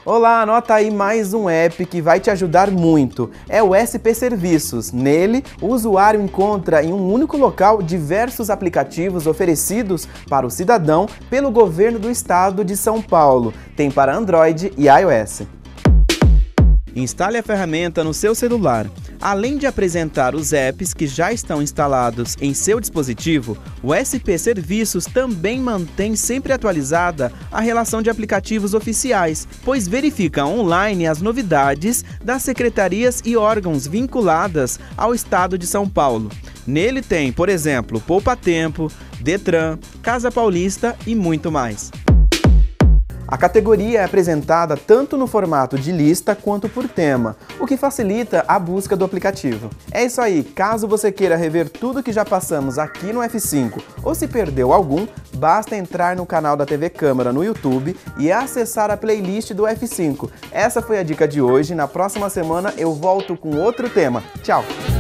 Olá, anota aí mais um app que vai te ajudar muito. É o SP Serviços. Nele, o usuário encontra em um único local diversos aplicativos oferecidos para o cidadão pelo governo do estado de São Paulo. Tem para Android e iOS. Instale a ferramenta no seu celular. Além de apresentar os apps que já estão instalados em seu dispositivo, o SP Serviços também mantém sempre atualizada a relação de aplicativos oficiais, pois verifica online as novidades das secretarias e órgãos vinculadas ao Estado de São Paulo. Nele tem, por exemplo, Poupa Tempo, Detran, Casa Paulista e muito mais. A categoria é apresentada tanto no formato de lista quanto por tema, o que facilita a busca do aplicativo. É isso aí, caso você queira rever tudo que já passamos aqui no F5 ou se perdeu algum, basta entrar no canal da TV Câmara no YouTube e acessar a playlist do F5. Essa foi a dica de hoje, na próxima semana eu volto com outro tema. Tchau!